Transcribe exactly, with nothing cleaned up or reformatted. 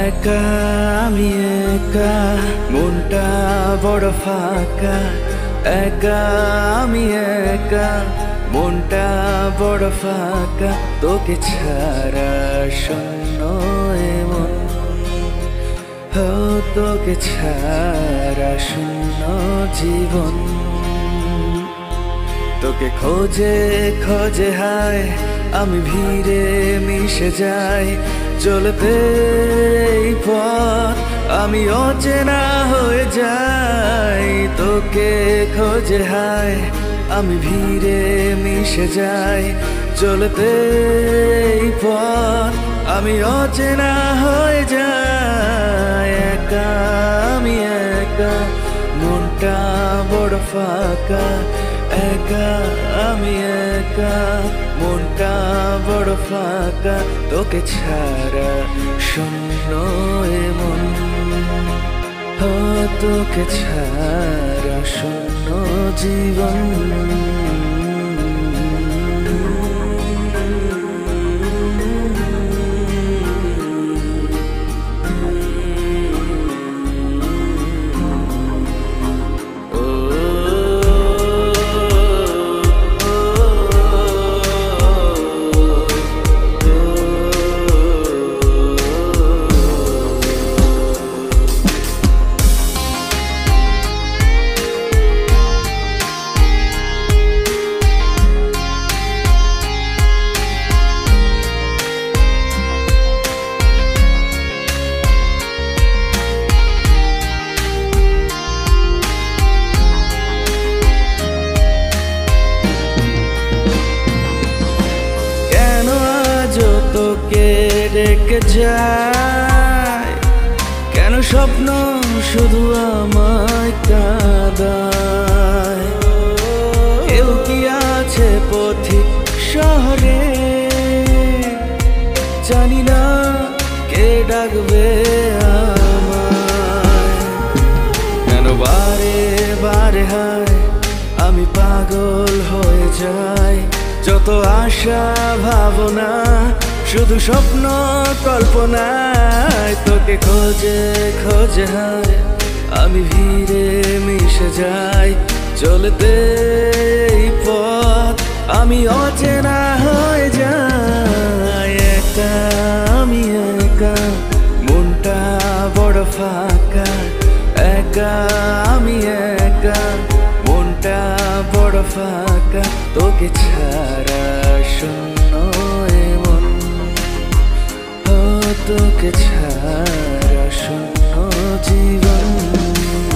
একা আমি একা, মনটা বড় ফাঁকা। একা আমি একা, মনটা বড় ফাঁকা। তোকে ছাড়া শূন্য এমন, ও তোকে ছাড়া শূন্য জীবন। তোকে খোঁজে খোঁজে হায় আমি ভিড়ে মিশে যাই। চলতে এই পথ আমি অচেনা হয়ে যাই। তোকে খোঁজে হায় আমি ভিড়ে মিশে যাই। চলতে এই পথ আমি অচেনা হয়ে যাই। একা আমি একা, মনটা বড় ফাঁকা। একা আমি একা, মনটা বড় ফাঁকা। তোকে ছাড়া শূন্য এমন, ও তোকে ছাড়া শূন্য জীবন। তোকে রেখে যায়, কেন স্বপ্ন শুধু আমায় কাঁদায়। কেউ কি আছে পথিক শহরে, জানি না কে ডাকবে আমায়। কেন বারে বারে হায় আমি পাগল হয়ে যাই। যত আশা ভাবনা শুধু স্বপ্ন কল্পনায়। তোকে খোঁজে খোঁজে হায় আমি ভিড়ে মিশে যাই। চলতে এই পথ আমি অচেনা হয়ে যাই। একা আমি একা, মনটা বড় ফাঁকা। একা আমি একা, মনটা বড় ফাঁকা। তোকে ছাড়া শূন্য এমন, ও তোকে ছাড়া শূন্য জীবন।